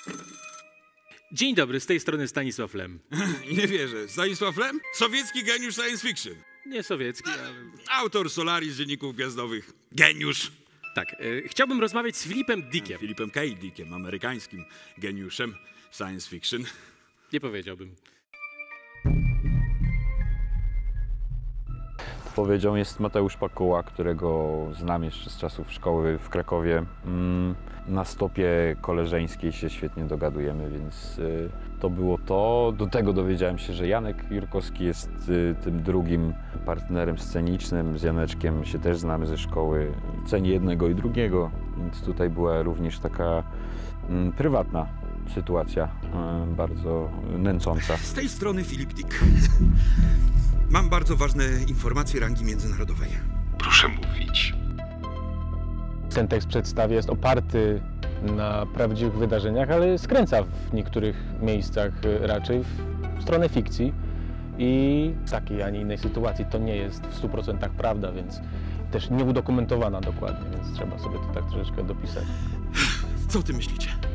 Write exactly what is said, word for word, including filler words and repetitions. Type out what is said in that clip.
Dzień dobry, z tej strony Stanisław Lem. Nie wierzę. Stanisław Lem? Sowiecki geniusz science fiction. Nie sowiecki, ale... Autor Solaris, dzienników gwiazdowych. Geniusz. Tak, e, chciałbym rozmawiać z Philipem Dickiem. Filipem K. Dickiem, amerykańskim geniuszem science fiction. Nie powiedziałbym. Powiedzią jest Mateusz Pakuła, którego znam jeszcze z czasów szkoły w Krakowie. Na stopie koleżeńskiej się świetnie dogadujemy, więc to było to. Do tego dowiedziałem się, że Janek Jurkowski jest tym drugim partnerem scenicznym. Z Janeczkiem się też znamy ze szkoły. Ceni jednego i drugiego, więc tutaj była również taka prywatna sytuacja, bardzo nęcąca. Z tej strony Filip Dick. Mam bardzo ważne informacje rangi międzynarodowej. Proszę mówić. Ten tekst przedstawia jest oparty na prawdziwych wydarzeniach, ale skręca w niektórych miejscach raczej w stronę fikcji. I w takiej, a nie innej sytuacji to nie jest w stu procentach prawda, więc też nieudokumentowana dokładnie, więc trzeba sobie to tak troszeczkę dopisać. Co ty myślicie?